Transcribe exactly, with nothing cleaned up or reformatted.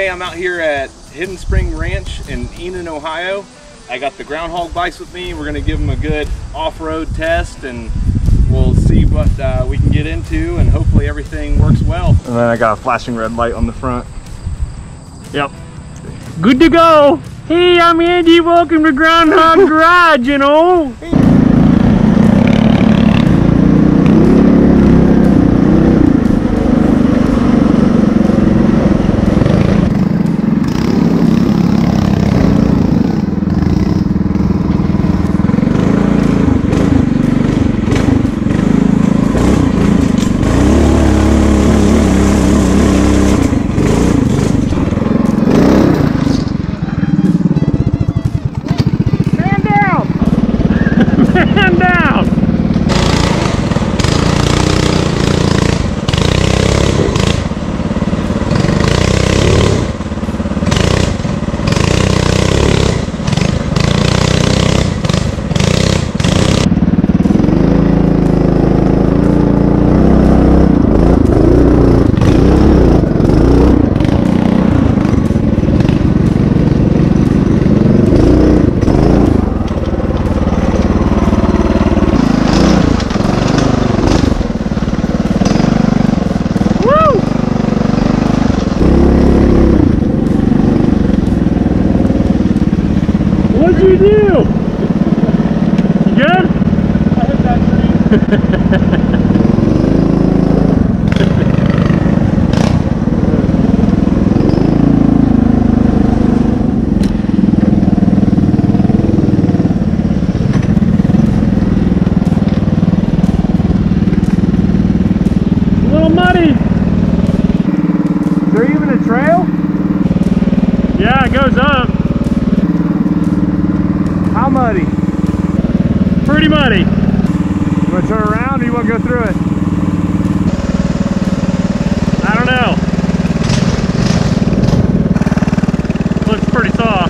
Today I'm out here at Hidden Spring Ranch in Enon, Ohio. I got the Groundhog bikes with me. We're gonna give them a good off-road test and we'll see what uh, we can get into, and hopefully everything works well. And then I got a flashing red light on the front. Yep. Good to go. Hey, I'm Andy. Welcome to Groundhog Garage, you know. Man down! What'd you do? You good? I hit that tree. A little muddy. Is there even a trail? Yeah, it goes up. How muddy? Pretty muddy. You want to turn around or you want to go through it? I don't know. Looks pretty soft.